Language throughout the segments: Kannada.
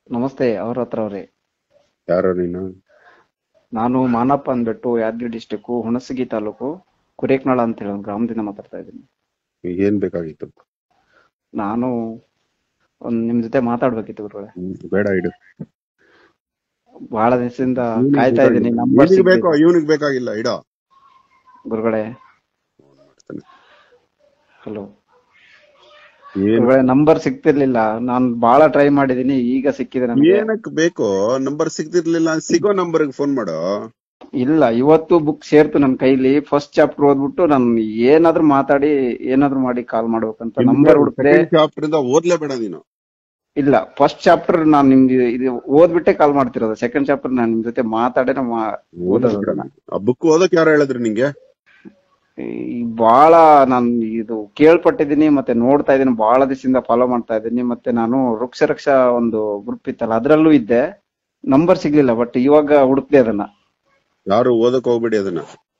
ನಮಸ್ತೆ ಅವರತ್ರ ಅವ್ರೆ. ಯಾರೋ ನೀನು? ನಾನು ಮಾನಪ್ಪ ಅಂದ್ಬಿಟ್ಟು ಯಾದಗಿರಿ ಡಿಸ್ಟಿಕ್ ಹುಣಸಗಿ ತಾಲೂಕು ಕುರೇಕ್ನಾಳ ಅಂತ ಹೇಳಿ ಒಂದು ಗ್ರಾಮದಿಂದ ಮಾತಾಡ್ತಾ ಇದ್ದೀನಿ. ಏನ್ ಬೇಕಾಗಿತ್ತು? ನಾನು ನಿಮ್ ಜೊತೆ ಮಾತಾಡ್ಬೇಕಿತ್ತು ಗುರುಗಳೇ. ಬೇಡ ಇಡು. ಬಹಳ ದಿವಸದಿಂದ ಇವ್ನಿಗ್ ಕಾಯ್ತಾ ಇದ್ದೀನಿ, ಬೇಕಾಗಿಲ್ಲ. ನಂಬರ್ ಇವ್ನಿಗ್ ಬೇಕೋ? ಸಿಗ್ತಿಲ್ಲ ಇವ್ನಿಗ್ ಬೇಕಾಗಿಲ್ಲ, ಇಡೋ. ಗುರುಗಳೇ. ಮಾಡ್ತಾನೆ. ಹಲೋ ಏನ್ ಗುರುಗಳೇ, ನಂಬರ್ ಸಿಗ್ತಿರ್ಲಿಲ್ಲ, ನಾನು ಬಹಳ ಟ್ರೈ ಮಾಡಿದೀನಿ, ಈಗ ಸಿಕ್ಕಿದೆ ನನಗೆ. ಏನಕ್ ಬೇಕೋ? ನಂಬರ್ ಸಿಗ್ತಿರ್ಲಿಲ್ಲ, ಸಿಗೋ ನಂಬರ್ಗೆ ಫೋನ್ ಮಾಡೋ. ಇಲ್ಲ, ಇವತ್ತು ಬುಕ್ ಸೇರ್ತು ನನ್ನ ಕೈಲಿ. ಫಸ್ಟ್ ಚಾಪ್ಟರ್ ಓದ್ಬಿಟ್ಟು ನಾನು ಏನಾದ್ರೂ ಮಾಡಿ ಕಾಲ್ ಮಾಡ್ಬೇಕಂತ ನಂಬರ್ ಹುಡುಕ್ದೆ. ಸೆಕೆಂಡ್ ಚಾಪ್ಟರ್ ಇಂದ ಓದ್ಲೇಬೇಡ ನೀನು. ಇಲ್ಲ, ಫಸ್ಟ್ ಚಾಪ್ಟರ್ ನಾನು ನಿಮ್ಗೆ ಇದು ಓದ್ಬಿಟ್ಟೆ ಕಾಲ್ ಮಾಡ್ತಿರೋದು. ಸೆಕೆಂಡ್ ಚಾಪ್ಟರ್ ನಾನು ನಿಮ್ ಜೊತೆ ಮಾತಾಡೇ ಓದೋದು. ಆ ಬುಕ್ ಓದಕ್ ಯಾರು ಹೇಳಿದ್ರಿ ನಿಂಗೆ? ಬಹಳ ನಾನು ಇದು ಕೇಳ್ಪಟ್ಟಿದ್ದೀನಿ, ಮತ್ತೆ ನೋಡ್ತಾ ಇದ್ದೀನಿ, ಬಹಳ ದಿವಸದಿಂದ ಫಾಲೋ ಮಾಡ್ತಾ ಇದ್ದೀನಿ. ಮತ್ತೆ ನಾನು ವೃಕ್ಷ ಒಂದು ಗ್ರೂಪ್ ಇತ್ತಲ್ಲ, ಅದ್ರಲ್ಲೂ ಇದ್ದೆ. ನಂಬರ್ ಸಿಗ್ಲಿಲ್ಲ, ಬಟ್ ಇವಾಗ ಹುಡುಕ್ದೆ ಅದನ್ನ. ಯಾರು ಓದಕ್ ಹೋಗ್ಬೇಡಿ ಅದನ್ನ.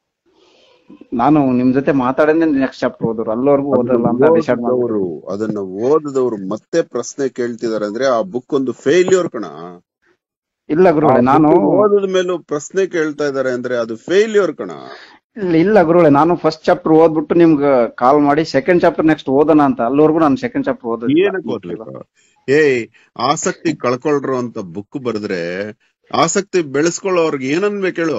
ನಾನು ನಿಮ್ ಜೊತೆ ಮಾತಾಡೋದೇ ನೆಕ್ಸ್ಟ್ ಚಾಪ್ಟರ್ ಓದೋರು, ಅಲ್ಲವರೆಗೂ ಓದಲ್ಲ ಅಂತ ಡಿಸೈಡ್ ಮಾಡಿದ್ರು. ಅದನ್ನ ಓದಿದವರು ಮತ್ತೆ ಪ್ರಶ್ನೆ ಕೇಳ್ತಿದಾರೆ ಅಂದ್ರೆ ಆ ಬುಕ್ ಒಂದು ಫೇಲ್ಯೂರ್ ಕಣ. ಇಲ್ಲ ಗುರುಗಳೇ, ನಾನು ಓದಿದ ಮೇಲೂ ಪ್ರಶ್ನೆ ಕೇಳ್ತಾ ಇದಾರೆ ಅಂದ್ರೆ ಅದು ಫೇಲ್ಯೂರ್ ಕಣ. ಇಲ್ಲ ಗುರುಗಳೇ, ನಾನು ಫಸ್ಟ್ ಚಾಪ್ಟರ್ ಓದ್ಬಿಟ್ಟು ನಿಮ್ಗೆ ಕಾಲ್ ಮಾಡಿ ಸೆಕೆಂಡ್ ಚಾಪ್ಟರ್ ನೆಕ್ಸ್ಟ್ ಓದೋಣ ಅಂತ. ಅಲ್ಲಿವರೆಗೂ ನಾನು ಸೆಕೆಂಡ್ ಚಾಪ್ಟರ್ ಏನಕ್ಕೆ ಓದ್ಬೇಕು? ಆಸಕ್ತಿ ಕಳ್ಕೊಳ್ರು ಅಂತ ಬುಕ್ ಬರೆದ್ರೆ ಆಸಕ್ತಿ ಬೆಳೆಸ್ಕೊಳ್ಳೋರ್ಗೆ ಏನನ್ಬೇಕು ಹೇಳು?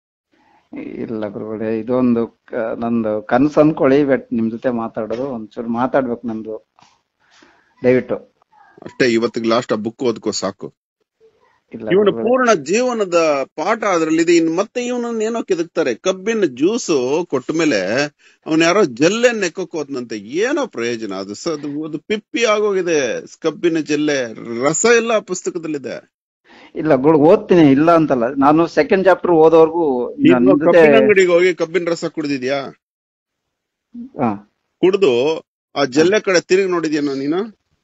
ಇಲ್ಲ ಗುರುಗಳೇ, ಇದೊಂದು ನಂದು ಕನಸು ಅನ್ಕೊಳ್ಳಿ. ಬಟ್ ನಿಮ್ ಜೊತೆ ಮಾತಾಡೋದು ಒಂಚೂರು ಮಾತಾಡ್ಬೇಕು ನಂದು, ದಯವಿಟ್ಟು. ಅಷ್ಟೇ, ಇವತ್ತಿಗೆ ಲಾಸ್ಟ್ ಆ ಬುಕ್ ಓದ್ಕೋ ಸಾಕು. ಇಲ್ಲ ಇವನ ಗುರುಗಳೇ, ಪೂರ್ಣ ಜೀವನದ ಪಾಠ ಅದ್ರಲ್ಲಿದೆ. ಇನ್ ಮತ್ತೆ ಇವನನ್ನ ಏನೋ ಕೆದಕ್ತಾರೆ. ಕಬ್ಬಿನ ಜ್ಯೂಸು ಕೊಟ್ಟ ಮೇಲೆ ಅವನ್ ಯಾರೋ ಜಲ್ಲೆ ನೆಕ್ಕಕ್ ಹೋದ್ನಂತೆ. ಏನೋ ಪ್ರಯೋಜನ? ಅದು ಪಿಪ್ಪಿ ಆಗೋಗಿದೆ. ಕಬ್ಬಿನ ಜಲ್ಲೆ ರಸ ಎಲ್ಲ ಆ ಪುಸ್ತಕದಲ್ಲಿದೆ. ಇಲ್ಲ ಗುರು, ಓದ್ತೀನಿ, ಇಲ್ಲ ಅಂತಲ್ಲ. ನಾನು ಸೆಕೆಂಡ್ ಚಾಪ್ಟರ್ ಓದೋವರೆಗೂ ನಿಮ್ ಜೊತೆ ಕಬ್ಬಿನ ಅಂಗಡಿಗೆ ಹೋಗಿ ಕಬ್ಬಿನ ರಸ ಕುಡಿದಿದ್ಯಾ? ಕುಡ್ದು ಆ ಜಲ್ಲೆ ಕಡೆ ತಿರುಗಿ ನೋಡಿದ್ಯಾನ ನೀನು?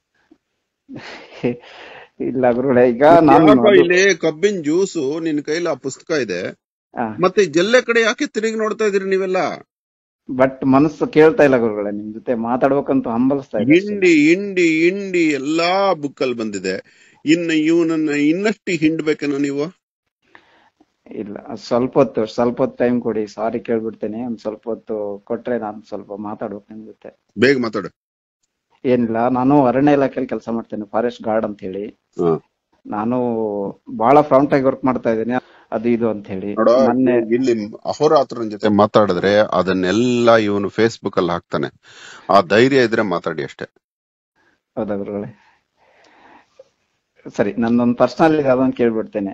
ಇಲ್ಲ ಗುರುಗಳೇ, ಈಗ ನಾನು ಇಲ್ಲಿ ಕಬ್ಬಿನ ಜ್ಯೂಸು ನಿನ್ ಕೈಲಿ ಆ ಪುಸ್ತಕ ಇದೆ, ಮತ್ತೆ ಜಲ್ಲೆ ಕಡೆ ಯಾಕೆ ತಿರುಗಿ ನೋಡ್ತಾ ಇದೀರಿ ನೀವೆಲ್ಲ? ಬಟ್ ಮನಸ್ಸು ಕೇಳ್ತಾ ಇಲ್ಲ ಗುರುಗಳೇ, ನಿಮ್ ಜೊತೆ ಮಾತಾಡ್ಬೇಕಂತ ಹಂಬಲಿಸ್ತಾ ಇದೆ. ಇಂಡಿ ಎಲ್ಲಾ ಬುಕ್ ಅಲ್ಲಿ ಬಂದಿದೆ. ಇನ್ನು ಇವನನ್ನ ಇನ್ನಷ್ಟು ಹಿಂಡ್ಬೇಕೇನೋ ನೀವು? ಇಲ್ಲ, ಸ್ವಲ್ಪ ಹೊತ್ತು ಟೈಮ್ ಕೊಡಿ. ಸಾರಿ ಕೇಳ್ಬಿಡ್ತೇನೆ. ಒಂದ್ ಸ್ವಲ್ಪ ಹೊತ್ತು ಕೊಟ್ರೆ ನಾನು ಸ್ವಲ್ಪ ಮಾತಾಡ್ಬೇಕು ನಿಮ್ ಜೊತೆ. ಬೇಗ ಮಾತಾಡು. ಏನಿಲ್ಲ, ನಾನು ಅರಣ್ಯ ಇಲಾಖೆಯಲ್ಲಿ ಕೆಲಸ ಮಾಡ್ತೇನೆ, ಫಾರೆಸ್ಟ್ ಗಾರ್ಡ್ ಅಂತ ಹೇಳಿ. ನಾನು ಬಹಳ ಪ್ರಾಂಪ್ಟ್ ಆಗಿ ವರ್ಕ್ ಮಾಡ್ತಾ ಇದ್ದೀನಿ, ಅದು ಇದು ಅಂತ ಹೇಳಿ. ಮೊನ್ನೆ ಇಲ್ಲಿ ಅಹೋರಾತ್ರನ ಜೊತೆ ಮಾತಾಡಿದ್ರೆ ಅದನ್ನೆಲ್ಲ ಇವನು ಫೇಸ್ಬುಕ್ ಅಲ್ಲಿ ಹಾಕ್ತಾನೆ. ಆ ಧೈರ್ಯ ಇದ್ರೆ ಮಾತಾಡಿ ಅಷ್ಟೇ. ಹೌದಾ ಗುರುಗಳೇ? ಸರಿ, ನನ್ನೊಂದು ಪರ್ಸನಲ್ ಅದನ್ನ ಕೇಳ್ಬಿಡ್ತೇನೆ.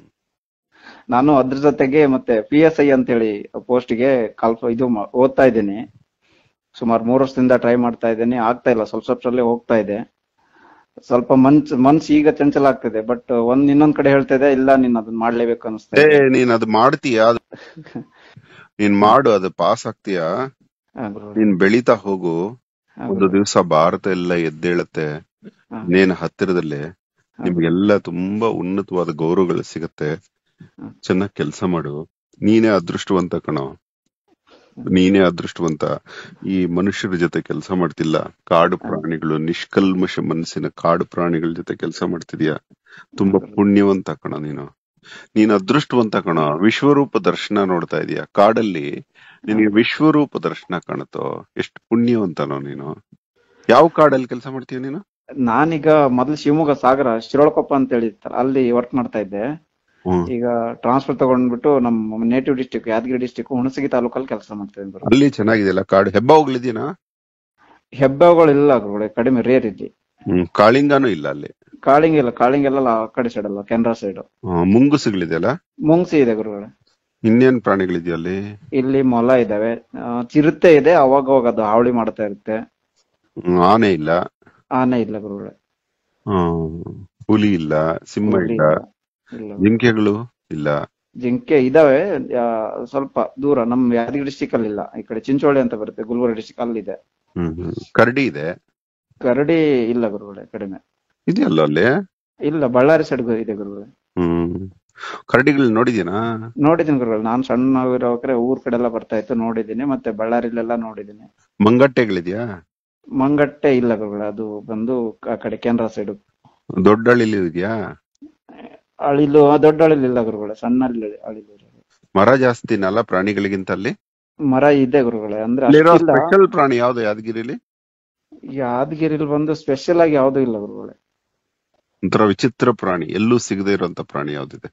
ನಾನು ಅದ್ರ ಜೊತೆಗೆ ಮತ್ತೆ PSI ಅಂತ ಹೇಳಿ ಪೋಸ್ಟ್ಗೆ ಇದು ಓದ್ತಾ ಇದ್ದೀನಿ. ಸುಮಾರು 3 ವರ್ಷದಿಂದ ಟ್ರೈ ಮಾಡ್ತಾ ಇದ್ದೇನೆ, ಆಗ್ತಾ ಇಲ್ಲ. ಸ್ವಲ್ಪಲ್ಲೇ ಹೋಗ್ತಾ ಇದೆ. ಸ್ವಲ್ಪ ಮನ್ಸು ಈಗ ಚಂಚಲ ಆಗ್ತಿದೆ. ಬಟ್ ಇನ್ನೊಂದ್ ಕಡೆ ಹೇಳ್ತಾ ಇದೆ, ಇಲ್ಲ ನೀನ್ ಅದನ್ನ ಮಾಡ್ಲೇಬೇಕು ಅನಿಸ್ತಾ ಇದೆ. ನೀನ್ ಅದು ಮಾಡ್ತೀಯಾ? ನೀನ್ ಮಾಡು, ಅದು ಪಾಸ್ ಆಗ್ತೀಯಾ? ನೀನ್ ಬೆಳೀತಾ ಹೋಗು. ಒಂದು ದಿವಸ ಭಾರತ ಎಲ್ಲ ಎದ್ದೇಳತ್ತೆ. ನೇನ್ ಹತ್ತಿರದಲ್ಲೇ ನಿಮ್ಗೆಲ್ಲ ತುಂಬಾ ಉನ್ನತವಾದ ಗೌರವಗಳು ಸಿಗತ್ತೆ. ಚೆನ್ನಾಗ್ ಕೆಲ್ಸ ಮಾಡು. ನೀನೇ ಅದೃಷ್ಟವಂತ ಕಣೋ, ನೀನೇ ಅದೃಷ್ಟವಂತ. ಈ ಮನುಷ್ಯರ ಜೊತೆ ಕೆಲಸ ಮಾಡ್ತಿಲ್ಲ, ಕಾಡು ಪ್ರಾಣಿಗಳು, ನಿಷ್ಕಲ್ಮಶ ಮನಸ್ಸಿನ ಕಾಡು ಪ್ರಾಣಿಗಳ ಜೊತೆ ಕೆಲಸ ಮಾಡ್ತಿದ್ಯಾ. ತುಂಬಾ ಪುಣ್ಯವಂತ ಕಣ ನೀನು. ನೀನ್ ಅದೃಷ್ಟವಂತ ಕಣ. ವಿಶ್ವರೂಪ ದರ್ಶನ ನೋಡ್ತಾ ಇದೀಯ ಕಾಡಲ್ಲಿ. ನಿನ್ಗೆ ವಿಶ್ವರೂಪ ದರ್ಶನ ಕಾಣುತ್ತೋ? ಎಷ್ಟು ಪುಣ್ಯವಂತನೋ ನೀನು. ಯಾವ ಕಾಡಲ್ಲಿ ಕೆಲಸ ಮಾಡ್ತೀಯ ನೀನು? ನಾನೀಗ ಮೊದಲು ಶಿವಮೊಗ್ಗ ಸಾಗರ ಶಿರೋಳಕೊಪ್ಪ ಅಂತ ಹೇಳಿರ್ತಾರೆ, ಅಲ್ಲಿ ವರ್ಕ್ ಮಾಡ್ತಾ ಇದ್ದೆ. ಈಗ ಟ್ರಾನ್ಸ್ಫರ್ ತಗೊಂಡ್ಬಿಟ್ಟು ನಮ್ಮ native district Yadgiri district Hunasagi ತಾಲೂಕಲ್ಲಿ ಕೆಲಸ ಮಾಡ್ತಾ ಇದ್ದೀನಿ. ಅಲ್ಲಿ ಚೆನ್ನಾಗಿದೆಯಲ್ಲ ಕಾಡು? ಹೆಬ್ಬ ಹೋಗ್ಲಿದ್ದೀನಾ? ಹೆಬ್ಬಗಳು ಇಲ್ಲ ಗುರುಗಳೇ, ಕಡಿಮೆ, ರೇರ್ ಇಲ್ಲಿ. ಕಾಳಿಂಗಾನು ಇಲ್ಲ ಅಲ್ಲಿ? ಕಾಳಿಂಗೆಲ್ಲ ಆ ಕಡೆ ಸೈಡ್ ಅಲ್ಲ, ಕೆನರಾ ಸೈಡ್. ಮುಂಗುಸುಗಳಿದೆಯಲ್ಲ? ಮುಂಗ್ಸಿ ಇದೆ ಗುರುಗಳೇ. ಇನ್ನೇನ್ ಪ್ರಾಣಿಗಳಿದೆಯಾ ಅಲ್ಲಿ? ಇಲ್ಲಿ ಮೊಲ ಇದಾವೆ, ಚಿರತೆ ಇದೆ, ಅವಾಗ ಅದು ಹಾವಳಿ ಮಾಡ್ತಾ ಇರುತ್ತೆ. ಆನೆ ಇಲ್ಲ? ಆನೆ ಇಲ್ಲ ಗುರುಗಳೇ. ಹುಲಿ ಇಲ್ಲ? ಸಿಂಹ ಇಲ್ಲ? ಜಿಂಕೆಗಳು ಇಲ್ಲ? ಜಿಂಕೆ ಇದಾವೆ, ಸ್ವಲ್ಪ ದೂರ. ನಮ್ ಯಾದಗಿರಿ ಡಿಸ್ಟಿಕ್ ಅಲ್ಲಿ ಇಲ್ಲ, ಈ ಕಡೆ ಚಿಂಚೋಳಿ ಅಂತ ಬರುತ್ತೆ, ಗುಲ್ಬರ್ಗ ಡಿಸ್ಟಿಕ್ ಅಲ್ಲಿ ಇದೆ. ಕರಡಿ ಇದೆ? ಕರಡಿ ಇಲ್ಲ ಗುರುಗಳೇ, ಕಡಿಮೆ. ಇದೆಯಲ್ಲ ಅಲ್ಲಿ? ಇಲ್ಲ, ಬಳ್ಳಾರಿ ಸೈಡ್ ಇದೆ ಗುರುಗಳೇ. ಕರಡಿಗಳು ನೋಡಿದೀನಾ? ನೋಡಿದೀನಿ ಗುರುಗಳೇ, ನಾನ್ ಸಣ್ಣವಿರೋಕ್ರೆ ಊರ್ ಕಡೆ ಎಲ್ಲ ಬರ್ತಾ ಇತ್ತು, ನೋಡಿದೀನಿ. ಮತ್ತೆ ಬಳ್ಳಾರಿಲೆಲ್ಲ ನೋಡಿದೀನಿ. ಮಂಗಟ್ಟೆಗಳಿದ್ಯಾ? ಮಂಗಟ್ಟೆ ಇಲ್ಲ ಗುರುಗಳೇ, ಅದು ಬಂದು ಆ ಕಡೆ ಕೆನರಾ ಸೈಡ್. ದೊಡ್ಡ ಅಳಿಲು ಇದೆಯಾ? ಅಳಿಲು ದೊಡ್ಡ ಅಳಿಲಿಲ್ಲ ಗುರುಗಳೇ, ಸಣ್ಣ ಅಳಿಲು. ಮರ ಜಾಸ್ತಿನಲ್ಲ ಪ್ರಾಣಿಗಳಿಗಿಂತ ಅಲ್ಲಿ? ಮರ ಇದೆ ಗುರುಗಳೇ, ಅಂದ್ರೆ ಅಲ್ಲಿರೋ ಅಷ್ಟಿಲ್ಲ. ಸ್ಪೆಷಲ್ ಪ್ರಾಣಿ ಯಾವ್ದು ಯಾದಗಿರಿಲಿ? ಯಾದಗಿರಿಲಿ ಬಂದು ಸ್ಪೆಷಲ್ ಆಗಿ ಯಾವ್ದು ಇಲ್ಲ ಗುರುಗಳೇ. ಒಂಥರ ವಿಚಿತ್ರ ಪ್ರಾಣಿ, ಎಲ್ಲೂ ಸಿಗದೆ ಇರುವಂತ ಪ್ರಾಣಿ ಯಾವ್ದಿದೆ?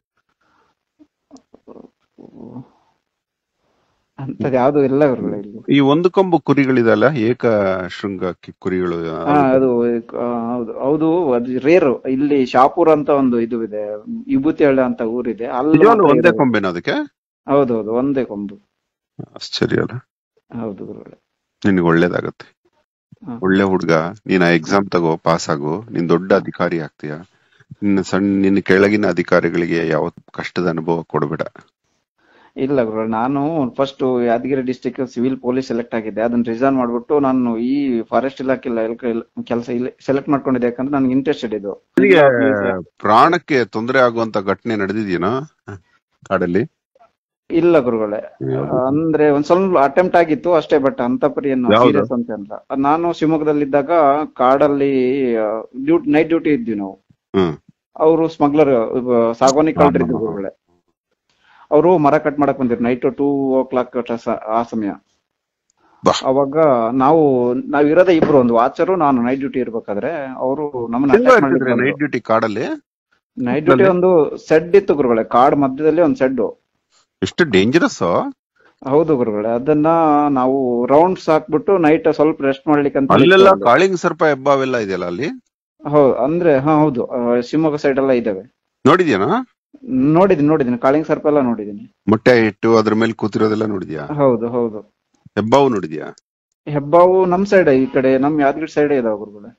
ಅಂತದ್ ಯಾವ್ದು ಇಲ್ಲ ಗುರುಗಳೇ ಇಲ್ಲಿ. ಈ ಒಂದು ಕೊಂಬು ಕುರಿಗಳಿದಲ್ಲ, ಏಕ ಶೃಂಗ ಕುರಿಗಳು. ಅದು ಹೌದು ಹೌದು, ಅದು ರೇರು. ಇಲ್ಲಿ ಶಾಪುರ್ ಅಂತ ಒಂದು ಇದು ಇದೆ, ವಿಭೂತಿಹಳ್ಳಿ ಅಂತ ಊರಿದೆ, ಅಲ್ಲಿ ಒಂದೇ ಕೊಂಬೆನ ಅದಕ್ಕೆ? ಹೌದೌದು, ಒಂದೇ ಕೊಂಬು. ಆಶ್ಚರ್ಯ ಅಲ್ಲ? ಹೌದು ಗುರುಗಳೇ. ನಿನ್ಗೆ ಒಳ್ಳೇದಾಗತ್ತೆ, ಒಳ್ಳೆ ಹುಡ್ಗ ನೀನ್ ಎಕ್ಸಾಮ್ ತಗೋ, ಪಾಸ್ ಆಗು, ನೀನ್ ದೊಡ್ಡ ಅಧಿಕಾರಿ ಆಗ್ತೀಯ. ನಿನ್ನ ಕೆಳಗಿನ ಅಧಿಕಾರಿಗಳಿಗೆ ಯಾವ ಕಷ್ಟದ ಅನುಭವ ಕೊಡಬೇಡ. ಇಲ್ಲ ಗುರುಗಳೇ, ನಾನು first Yadgir district civil police select ಆಗಿದ್ದೆ. ಅದನ್ನ ರಿಸೈನ್ ಮಾಡ್ಬಿಟ್ಟು ನಾನು ಈ ಫಾರೆಸ್ಟ್ ಇಲಾಖೆ ಕೆಲಸ ಇಲ್ಲಿ ಸೆಲೆಕ್ಟ್ ಮಾಡ್ಕೊಂಡಿದ್ದೆ, ಯಾಕಂದ್ರೆ ನನ್ಗೆ ಇಂಟ್ರೆಸ್ಟೆಡ್ ಇದು. ಪ್ರಾಣಕ್ಕೆ ತೊಂದರೆ ಆಗುವಂತ ಘಟನೆ ನಡೆದಿದೆಯೇನೋ ಕಾಡಲ್ಲಿ? ಇಲ್ಲ ಗುರುಗಳೇ, ಅಂದ್ರೆ ಒಂದ್ ಸ್ವಲ್ಪ ಅಟೆಂಪ್ಟ್ ಆಗಿತ್ತು ಅಷ್ಟೇ, ಬಟ್ ಅಂತ ಪರಿ ಏನು ಸೀರಿಯಸ್ ಅಂತ ಅಲ್ಲ. ನಾನು ಶಿವಮೊಗ್ಗದಲ್ಲಿದ್ದಾಗ ಕಾಡಲ್ಲಿ ನೈಟ್ ಡ್ಯೂಟಿ ಇದ್ವಿ ನಾವು. ಅವರು ಸ್ಮಗ್ಲರ್, ಸಾಗವಾನಿ ಕಳ್ಳರಿದ್ರು ಗುರುಗಳೇ. ಅವರು ಮರ ಕಟ್ ಮಾಡಕ್ ಬಂದಿರು ನೈಟ್ 2 o'clock ಆ ಸಮಯ. ಅವಾಗ ನಾವಿರೋದೇ ಇಬ್ರು, ಒಂದು ವಾಚರು ನಾನು ನೈಟ್ ಡ್ಯೂಟಿ ಇರ್ಬೇಕಾದ್ರೆ ಅವರು ನಮ್ಮನ್ನ ನೈಟ್ ಡ್ಯೂಟಿ ಕಾಡಲ್ಲಿ. ನೈಟ್ ಡ್ಯೂಟಿ ಒಂದು ಸೆಡ್ ಇತ್ತು ಗುರುಗಳೇ, ಕಾಡ್ ಮಧ್ಯದಲ್ಲಿ ಒಂದು ಸೆಡ್. ಎಷ್ಟು ಡೇಂಜರಸ್. ಹೌದು ಗುರುಗಳೇ, ಅದನ್ನ ನಾವು ರೌಂಡ್ಸ್ ಹಾಕ್ಬಿಟ್ಟು ನೈಟ್ ಸ್ವಲ್ಪ ರೆಸ್ಟ್ ಮಾಡ್ಲಿಕ್ಕೆ ಅಂತ. ಅಲ್ಲೆಲ್ಲ ಕಾಳಿಂಗ್ ಸರ್ಪ ಹೆಬ್ಬಾವೆಲ್ಲ ಇದೆಯಲ್ಲ ಅಲ್ಲಿ? ಹೌದು, ಅಂದ್ರೆ ಹೌದು, ಶಿವಮೊಗ್ಗ ಸೈಡ್ ಎಲ್ಲ ಇದಾವೆ. ನೋಡಿದ್ಯಾನಾ? ನೋಡಿದೀನಿ, ಕಾಳಿಂಗ್ ಸರ್ಪ ಎಲ್ಲ ನೋಡಿದೀನಿ. ಮೊಟ್ಟೆ ಇಟ್ಟು ಅದ್ರ ಮೇಲೆ ಕೂತಿರೋದೆಲ್ಲ ನೋಡಿದ್ಯಾ? ಹೌದು ಹೌದು. ಹೆಬ್ಬಾವು ನೋಡಿದ್ಯಾ? ಹೆಬ್ಬಾವು ನಮ್ ಸೈಡ್, ಈ ಕಡೆ ನಮ್ ಯಾದಗಿರಿ ಸೈಡ್ ಇದಾವೆ ಗುರುಗಳೇ.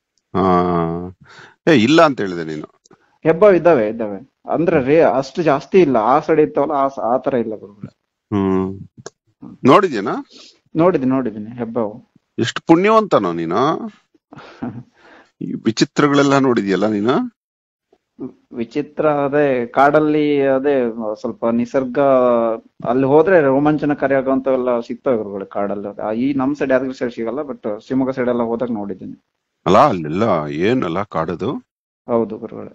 ಇಲ್ಲ ಅಂತ ಹೇಳಿದೆ ನೀನು. ಹೆಬ್ಬಾವು ಇದ್ದಾವೆ, ಅಂದ್ರೆ ಅಷ್ಟು ಜಾಸ್ತಿ ಇಲ್ಲ. ಆ ಸೈಡ್ ಇತ್ತವಲ್ಲ ಆ ತರ ಇಲ್ಲ ಗುರುಗಳೇ. ನೋಡಿದ್ಯಾನಾ? ನೋಡಿದೀನಿ ಹೆಬ್ಬಾವು. ಎಷ್ಟು ಪುಣ್ಯವಂತನೋ ನೀನು. ವಿಚಿತ್ರಗಳೆಲ್ಲ ನೋಡಿದ್ಯಲ್ಲ ನೀನು. ವಿಚಿತ್ರ ಅದೇ ಕಾಡಲ್ಲಿ, ಅದೇ ಸ್ವಲ್ಪ ನಿಸರ್ಗ ಅಲ್ಲಿ ಹೋದ್ರೆ ರೋಮಾಂಚನಕಾರಿ ಆಗುವಂತವೆಲ್ಲ ಸಿಗ್ತವೆ ಗುರುಗಳೇ ಕಾಡಲ್ಲಿ. ಈ ನಮ್ ಸೈಡ್ ಯಾದಗಿರಿ ಸೈಡ್ ಸಿಗಲ್ಲ, ಬಟ್ ಶಿವಮೊಗ್ಗ ಸೈಡ್ ಎಲ್ಲ ಹೋದಾಗ ನೋಡಿದ್ದೀನಿ. ಅಲ್ಲ ಅಲ್ಲೆಲ್ಲ ಏನಲ್ಲ ಕಾಡದು. ಹೌದು ಗುರುಗಳೇ.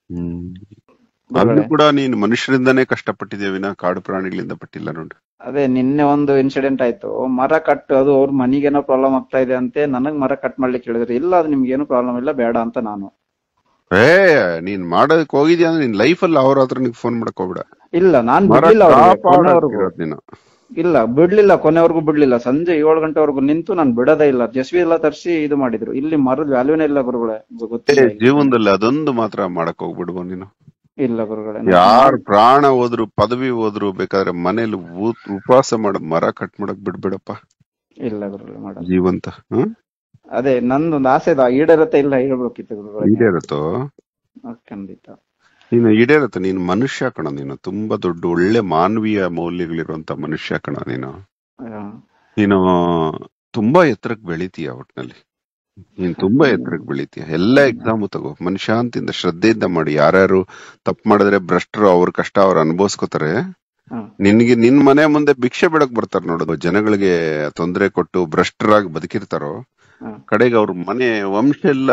ಅಲ್ಲಿ ಕೂಡ ನೀನು ಮನುಷ್ಯರಿಂದಾನೇ ಕಷ್ಟಪಟ್ಟಿದ್ಯಾ ವಿನ ಕಾಡು ಪ್ರಾಣಿಗಳಿಂದ ಪಟ್ಟಿಲ್ಲ ನೋಡು. ಅದೇ ನಿನ್ನೆ ಒಂದು ಇನ್ಸಿಡೆಂಟ್ ಆಯ್ತು, ಮರ ಕಟ್, ಅದು ಅವ್ರ ಮನಿಗೇನೋ ಪ್ರಾಬ್ಲಮ್ ಆಗ್ತಾ ಇದೆ ಅಂತೆ. ನನಗ್ ಮರ ಕಟ್ ಮಾಡ್ಲಿಕ್ಕೆ ಹೇಳಿದ್ರೆ, ಇಲ್ಲ ಅದು ನಿಮ್ಗೇನು ಪ್ರಾಬ್ಲಮ್ ಇಲ್ಲ, ಬೇಡ ಅಂತ ನಾನು. ನೀನ್ ಮಾಡೋದಕ್ಕೆ ಹೋಗಿದ್ಯಾ ಅಂದ್ರೆ ನಿನ್ ಲೈಫ್ ಅಲ್ಲಿ ಅವ್ರ ಹತ್ರ ಫೋನ್ ಮಾಡಕ್ ಹೋಗ್ಬೇಡ. ಇಲ್ಲ, ನಾನ್ ಬಿಡ್ಲಿಲ್ಲ, ಬಿಡ್ಲಿಲ್ಲ, ಕೊನೆವರೆಗೂ ಬಿಡ್ಲಿಲ್ಲ. ಸಂಜೆ 7 ಗಂಟೆವರೆಗೂ ನಿಂತು ನಾನು ಬಿಡೋದೇ ಇಲ್ಲ. ಜೆಸಿಬಿ ಎಲ್ಲ ತರಿಸಿ ಇದು ಮಾಡಿದ್ರು. ಇಲ್ಲಿ ಮರದ ವ್ಯಾಲ್ಯೂನೇ ಇಲ್ಲ ಗುರುಗಳೇ, ಗೊತ್ತಿಲ್ಲ. ಜೀವನದಲ್ಲಿ ಅದೊಂದು ಮಾತ್ರ ಮಾಡಕ್ ಹೋಗ್ಬಿಡ್ಬೋ ನೀನು. ಇಲ್ಲ ಗುರುಗಳೇ, ಯಾರು ಪ್ರಾಣ ಹೋದ್ರು ಪದವಿ ಹೋದ್ರು ಬೇಕಾದ್ರೆ ಮನೇಲಿ ಉಪವಾಸ ಮಾಡ, ಮರ ಕಟ್ ಮಾಡಕ್ ಬಿಡ್ಬೇಡಪ್ಪ. ಇಲ್ಲ ಗುರುಗಳೇ, ಮಾಡ ಜೀವಂತ. ಅದೇ ನಂದೊಂದು ಆಸೆ ಈಡೇರತ್ತೆ, ಇಲ್ಲ ಹೇಳ್ಬೇಕಿತ್ತು ಗುರುಗಳೇ. ಈಡೇರತ್ತೋ? ಖಂಡಿತ ನೀನು ಈಡೇರತ್ತ. ನೀನು ಮನುಷ್ಯ ಕಣ, ನೀನು ತುಂಬಾ ದೊಡ್ಡ ಒಳ್ಳೆ ಮಾನವೀಯ ಮೌಲ್ಯಗಳಿರುವಂತ ಮನುಷ್ಯ ಕಣ ನೀನು. ನೀನು ತುಂಬಾ ಎತ್ತರಕ್ಕೆ ಬೆಳಿತೀಯ, ಒಟ್ನಲ್ಲಿ ನೀನ್ ತುಂಬಾ ಎತ್ತರಕ್ಕೆ ಬೆಳಿತೀಯ. ಎಲ್ಲ ಎಕ್ಸಾಮು ತಗೋ, ಮನುಷ್ಯಾಂತಿಂದ ಶ್ರದ್ಧೆಯಿಂದ ಮಾಡಿ. ಯಾರ್ಯಾರು ತಪ್ಪು ಮಾಡಿದ್ರೆ ಭ್ರಷ್ಟರು, ಅವ್ರ ಕಷ್ಟ ಅವ್ರು ಅನುಭವಿಸ್ಕೋತಾರೆ. ನಿನ್ ಮನೆ ಮುಂದೆ ಭಿಕ್ಷೆ ಬಿಡಕ್ ಬರ್ತಾರ ನೋಡೋದು, ಜನಗಳಿಗೆ ತೊಂದರೆ ಕೊಟ್ಟು ಭ್ರಷ್ಟರಾಗಿ ಬದುಕಿರ್ತಾರೋ, ಕಡೆಗೆ ಅವ್ರ ಮನೆ ವಂಶ ಎಲ್ಲ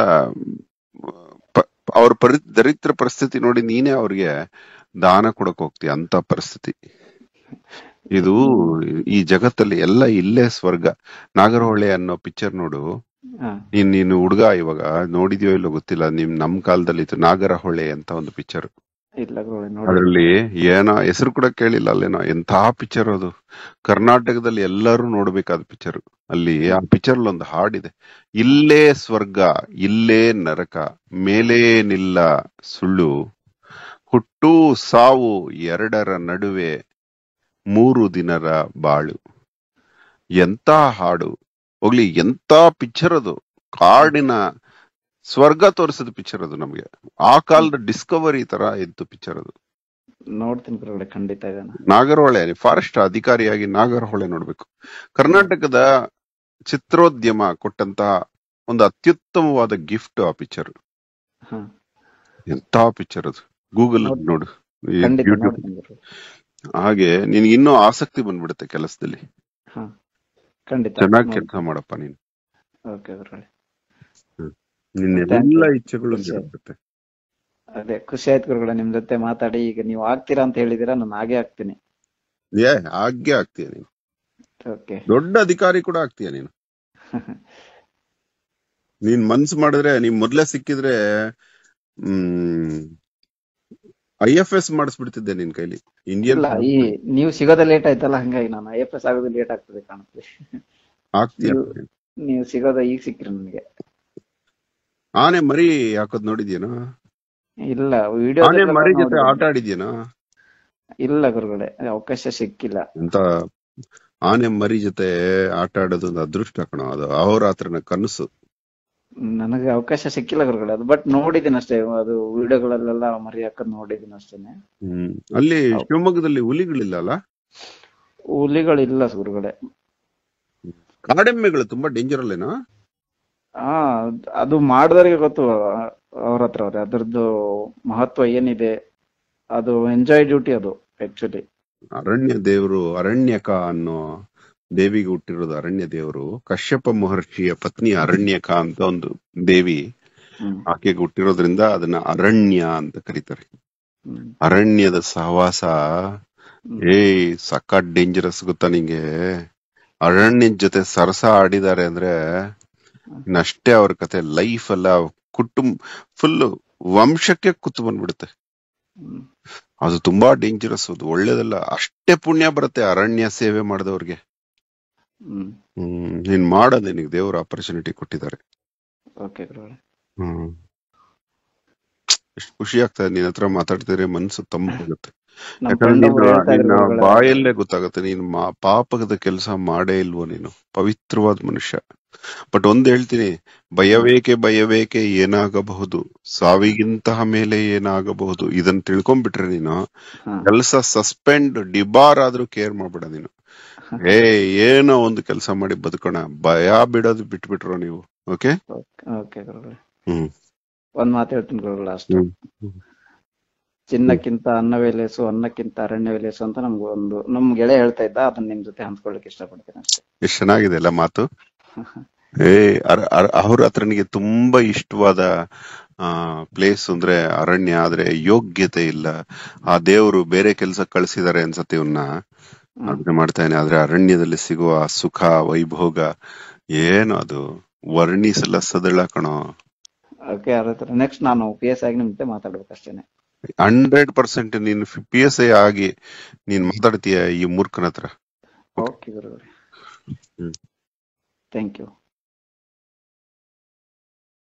ಅವ್ರ ದರಿದ್ರ ಪರಿಸ್ಥಿತಿ ನೋಡಿ ನೀನೇ ಅವ್ರಿಗೆ ದಾನ ಕೊಡಕ್ ಹೋಗ್ತೀಯ. ಅಂತ ಪರಿಸ್ಥಿತಿ ಇದು. ಈ ಜಗತ್ತಲ್ಲಿ ಎಲ್ಲ ಇಲ್ಲೇ ಸ್ವರ್ಗ. ನಾಗರಹೊಳೆ ಅನ್ನೋ ಪಿಕ್ಚರ್ ನೋಡು. ನೀನು ಹುಡುಗ ಇವಾಗ ನೋಡಿದ್ಯೋ ಇಲ್ಲೋ ಗೊತ್ತಿಲ್ಲ, ನಮ್ ಕಾಲದಲ್ಲಿ ಇತ್ತು ನಾಗರಹೊಳೆ ಅಂತ ಒಂದು ಪಿಕ್ಚರ್. ಅದ್ರಲ್ಲಿ ಏನೋ ಹೆಸರು ಕೂಡ ಕೇಳಿಲ್ಲ ಅಲ್ಲೇನೋ. ಎಂಥ ಪಿಕ್ಚರ್ ಅದು, ಕರ್ನಾಟಕದಲ್ಲಿ ಎಲ್ಲರೂ ನೋಡ್ಬೇಕಾದ ಪಿಕ್ಚರ್. ಅಲ್ಲಿ ಆ ಪಿಕ್ಚರ್ ಒಂದು ಹಾಡಿದೆ, ಇಲ್ಲೇ ಸ್ವರ್ಗ ಇಲ್ಲೇ ನರಕ, ಮೇಲೇನಿಲ್ಲ ಸುಳ್ಳು, ಹುಟ್ಟು ಸಾವು ಎರಡರ ನಡುವೆ 3 ದಿನದ ಬಾಳು. ಎಂತ ಹಾಡು ಹೋಗ್ಲಿ, ಎಂತ ಪಿಕ್ಚರ್ ಅದು. ಕಾಡಿನ ಸ್ವರ್ಗ ತೋರಿಸಿದ ಪಿಕ್ಚರ್ ಅದು. ನಮ್ಗೆ ಆ ಕಾಲದ ಡಿಸ್ಕವರಿ ತರ ಇತ್ತು ಪಿಕ್ಚರ್ ಅದು. ನೋಡ್ತೀನಿ ಗುರುಗಳೇ, ಖಂಡಿತ. ನಾಗರಹೊಳೆ ಫಾರೆಸ್ಟ್ ಅಧಿಕಾರಿಯಾಗಿ ನಾಗರಹೊಳೆ ನೋಡ್ಬೇಕು. ಕರ್ನಾಟಕದ ಚಿತ್ರೋದ್ಯಮ ಕೊಟ್ಟಂತಹ ಒಂದು ಅತ್ಯುತ್ತಮವಾದ ಗಿಫ್ಟ್ ಆ ಪಿಕ್ಚರ್. ಎಂತ ಪಿಕ್ಚರ್ ಅದು, ಗೂಗಲ್ ನೋಡು, ಯೂಟ್ಯೂಬ್. ಹಾಗೆ ನಿನ್ಗೆ ಇನ್ನೂ ಆಸಕ್ತಿ ಬಂದ್ಬಿಡುತ್ತೆ ಕೆಲಸದಲ್ಲಿ. ಚೆನ್ನಾಗಿ ಕೆಲಸ ಮಾಡಪ್ಪ ನೀನು. Thank ನಿನ್ನೆಲ್ಲ you. ಇಚ್ಛೆಗಳು ಖುಷಿ ಆಯ್ತು. ನೆರವೇರುತ್ತೆ. ಅದೇ ಖುಷಿ ಆಯ್ತು ಗುರುಗಳೇ ನಿಮ್ ಜೊತೆ ಮಾತಾಡಿ. ಈಗ ನೀವು ಆಗ್ತೀರಾ ಅಂತ ಹೇಳಿದೀರಾ, ನಾನು ಹಾಗೆ ಆಗ್ತೀನಿ. ಹಾಗೆ ಆಗ್ತೀಯ ನೀನು, ಓಕೆ. ದೊಡ್ಡ ಅಧಿಕಾರಿ ಕೂಡ ಆಗ್ತೀಯ ನೀನು. ನೀನ್ ಮನ್ಸು ಮಾಡಿದ್ರೆ, ನೀನ್ ಮೊದ್ಲೇ ಸಿಕ್ಕಿದ್ರೆ IFS ಮಾಡಿಸ್ಬಿಡ್ತಿದ್ದೆ ನಿನ್ ಕೈಲಿ, ಇಂಡಿಯನ್ ಇಲ್ಲ, ಈ ನೀವು ಸಿಗೋದೇ ಲೇಟ್ ಆಯ್ತಲ್ಲ, ಹಂಗಾಗಿ ನಾನು IFS ಆಗೋದು ಲೇಟ್ ಆಗ್ತದೆ ಕಾಣುತ್ತೆ. ಆಗ್ತೀಯ. ನೀವು ಸಿಗೋದ ಈಗ ಸಿಕ್ಕ್ರಿ ನನಗೆ. ಆನೆ ಮರಿ ಹಾಕೋದ್ ನೋಡಿದ್ಯೇನೋ? ಇಲ್ಲ, ಆನೆ ವಿಡಿಯೋದಲ್ಲೆಲ್ಲ ಮರಿ ಜೊತೆ ನೋಡಿದ್ದೀನಿ. ಆಟ ಆಡಿದ್ಯೇನೋ? ಇಲ್ಲ ಗುರುಗಳೇ, ಅವಕಾಶ ಸಿಕ್ಕಿಲ್ಲ. ಅಂತ ಆನೆ ಮರಿ ಜೊತೆ ಆಟ ಆಡೋದು ಒಂದು ಅದೃಷ್ಟ ಕಣ, ಅದು ಅಹೋರಾತ್ರನ ಕನಸು. ನನಗೆ ಅವಕಾಶ ಸಿಕ್ಕಿಲ್ಲ ಗುರುಗಳೇ, ಅದು ಬಟ್ ನೋಡಿದ್ದೀನಿ ಅಷ್ಟೇ. ಅದು ವಿಡಿಯೋಗಳಲ್ಲೆಲ್ಲ ಮರಿ ಹಾಕೋದ್ ನೋಡಿದ್ದೀನಿ ಅಷ್ಟೇನೆ. ಅಲ್ಲಿ ಶಿವಮೊಗ್ಗದಲ್ಲಿ ಹುಲಿಗಳಿಲ್ಲ ಅಲ್ಲ? ಹುಲಿಗಳಿಲ್ಲ ಗುರುಗಳೇ. ಕಾಡೆಮ್ಮೆಗಳು ತುಂಬಾ ಡೇಂಜರ್ ಅಲ್ಲೇನೋ? ಹಾ, ಅದು ಮಾಡಿದವರಿಗೆ ಗೊತ್ತು ಅವ್ರ ಹತ್ರ. ಅವ್ರೆ ಅದ್ರದ್ದು ಮಹತ್ವ ಏನಿದೆ, ಅದು ಎಂಜಾಯ್ ಡ್ಯೂಟಿ ಅದು ಆಕ್ಚುಲಿ. ಅರಣ್ಯ ದೇವರು, ಅರಣ್ಯಕ ಅನ್ನೋ ದೇವಿಗೆ ಹುಟ್ಟಿರೋದು ಅರಣ್ಯ ದೇವರು. ಕಶ್ಯಪ ಮಹರ್ಷಿಯ ಪತ್ನಿ ಅರಣ್ಯಕ ಅಂತ ಒಂದು ದೇವಿ, ಆಕೆಗೆ ಹುಟ್ಟಿರೋದ್ರಿಂದ ಅದನ್ನ ಅರಣ್ಯ ಅಂತ ಕರೀತಾರೆ. ಅರಣ್ಯದ ಸಹವಾಸ ಸಖತ್ ಡೇಂಜರಸ್, ಗೊತ್ತಾ ನಿಂಗೆ? ಅರಣ್ಯದ ಜೊತೆ ಸರಸ ಆಡಿದ್ದಾರೆ ಅಂದ್ರೆ ಇನ್ನಷ್ಟೇ ಅವ್ರ ಕತೆ. ಲೈಫ್ ಎಲ್ಲ ಕುಟುಂಬ ಫುಲ್ ವಂಶಕ್ಕೆ ಕುತ್ತು ಬಂದ್ಬಿಡುತ್ತೆ. ಅದು ತುಂಬಾ ಡೇಂಜರಸ್, ಅದು ಒಳ್ಳೇದಲ್ಲ. ಅಷ್ಟೇ ಪುಣ್ಯ ಬರುತ್ತೆ ಅರಣ್ಯ ಸೇವೆ ಮಾಡಿದವ್ರಿಗೆ. ನೀನ್ ಮಾಡೋದು, ನಿನಗೆ ದೇವ್ರ ಆಪರ್ಚುನಿಟಿ ಕೊಟ್ಟಿದ್ದಾರೆ. ಎಷ್ಟು ಖುಷಿ ಆಗ್ತದೆ ನಿನ್ ಹತ್ರ ಮಾತಾಡ್ತಿದ್ರೆ, ಮನ್ಸು ತಂಪಾಗುತ್ತೆ. ಯಾಕಂದ್ರೆ ನಿನ್ನ ಬಾಯಲ್ಲೇ ಗೊತ್ತಾಗುತ್ತೆ ನೀನ್ ಪಾಪದ ಕೆಲಸ ಮಾಡೇ ಇಲ್ವೋ, ನೀನು ಪವಿತ್ರವಾದ ಮನುಷ್ಯ. ಬಟ್ ಒಂದ್ ಹೇಳ್ತೀನಿ, ಭಯವೇಕೆ ಏನಾಗಬಹುದು, ಸಾವಿಗಿಂತಹ ಮೇಲೆ ಏನಾಗಬಹುದು, ಇದನ್ನ ತಿಳ್ಕೊಂಡ್ಬಿಟ್ರೆ ನೀನು ಕೆಲಸ ಸಸ್ಪೆಂಡ್ ಡಿಬಾರ್ ಆದ್ರೂ ಕೇರ್ ಮಾಡ್ಬೇಡ ನೀನು. ಏನೋ ಒಂದು ಕೆಲಸ ಮಾಡಿ ಬದುಕೋಣ, ಭಯ ಬಿಡೋದು ಬಿಟ್ಬಿಟ್ರು ನೀವು. ಓಕೆ, ಒಂದ್ ಮಾತು ಹೇಳ್ತೀನಿ ಗುರುಗಳು ಅಷ್ಟು. ಚಿನ್ನಕ್ಕಿಂತ ಅನ್ನವೇ ಲೇಸು, ಅನ್ನಕ್ಕಿಂತ ಅರಣ್ಯವೇ ಲೇಸು ಅಂತ ನಮ್ ಗೆಳೆಯ ಹೇಳ್ತಾ ಇದ್ದ. ಅದನ್ನ ನಿಮ್ ಜೊತೆ ಹಂಚ್ಕೊಳ್ಲಿಕ್ಕೆ ಇಷ್ಟಪಡ್ತೀನಿ ಅಷ್ಟೇ. ಎಷ್ಟು ಚೆನ್ನಾಗಿದೆ ಅಲ್ಲ ಮಾತು. ಅಹೋರಾತ್ರನಿಗೆ ತುಂಬಾ ಇಷ್ಟವಾದ ಪ್ಲೇಸ್ ಅಂದ್ರೆ ಅರಣ್ಯ. ಆದ್ರೆ ಯೋಗ್ಯತೆ ಇಲ್ಲ, ಆ ದೇವರು ಬೇರೆ ಕೆಲ್ಸ ಕಳ್ಸಿದಾರೆ ಅನ್ಸತ್ತೆ ಇವನ್ನ, ಅದನ್ನ ಮಾಡ್ತಾನೆ. ಆದ್ರೆ ಅರಣ್ಯದಲ್ಲಿ ಸಿಗುವ ಸುಖ, ವೈಭೋಗ ಏನು ಅದು ವರ್ಣಿಸಲ್ಲ ಸದಳ ಕಣೋ. ಓಕೆ, ನೆಕ್ಸ್ಟ್ ನಾನು PS ಆಗಿ ನಿಮ್ ಜೊತೆ ಮಾತಾಡ್ಬೇಕಷ್ಟೇನೆ. 100% ನೀನು PSI ಆಗಿ ನೀನ್ ಮಾತಾಡ್ತೀಯ ಈ ಮೂರ್ಖನ ಹತ್ರ. ಓಕೆ ಗುರುಗಳೇ, ಥ್ಯಾಂಕ್ ಯು.